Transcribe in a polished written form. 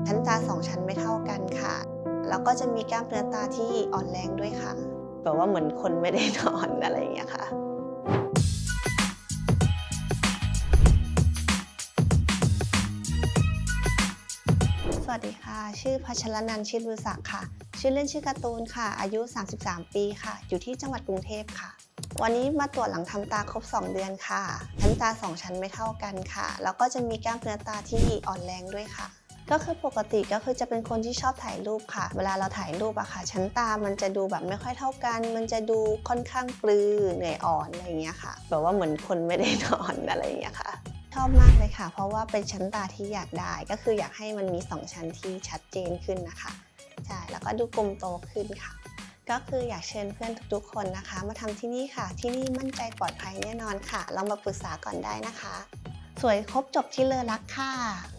ชั้นตา2ชั้นไม่เท่ากันค่ะแล้วก็จะมีกล้ามเนื้อตาที่อ่อนแรงด้วยค่ะแบบว่าเหมือนคนไม่ได้นอนอะไรอย่างเงี้ยค่ะสวัสดีค่ะชื่อพัชรนันท์ ชิดบุษศักดิ์ค่ะชื่อเล่นชื่อการ์ตูนค่ะอายุ33ปีค่ะอยู่ที่จังหวัดกรุงเทพค่ะวันนี้มาตรวจหลังทำตาครบ2เดือนค่ะชั้นตา2ชั้นไม่เท่ากันค่ะแล้วก็จะมีกล้ามเนื้อตาที่อ่อนแรงด้วยค่ะก็คือปกติก็คือจะเป็นคนที่ชอบถ่ายรูปค่ะเวลาเราถ่ายรูปอะค่ะชั้นตามันจะดูแบบไม่ค่อยเท่ากันมันจะดูค่อนข้างปลือเหนื่อยอ่อนอะไรอย่างเงี้ยค่ะแบบว่าเหมือนคนไม่ได้นอนอะไรอย่างเงี้ยค่ะชอบมากเลยค่ะเพราะว่าเป็นชั้นตาที่อยากได้ก็คืออยากให้มันมี2ชั้นที่ชัดเจนขึ้นนะคะใช่แล้วก็ดูกลมโตขึ้นค่ะก็คืออยากเชิญเพื่อนทุกๆคนนะคะมาทำที่นี่ค่ะที่นี่มั่นใจปลอดภัยแน่นอนค่ะลองมาปรึกษาก่อนได้นะคะสวยครบจบที่เลอรักค่ะ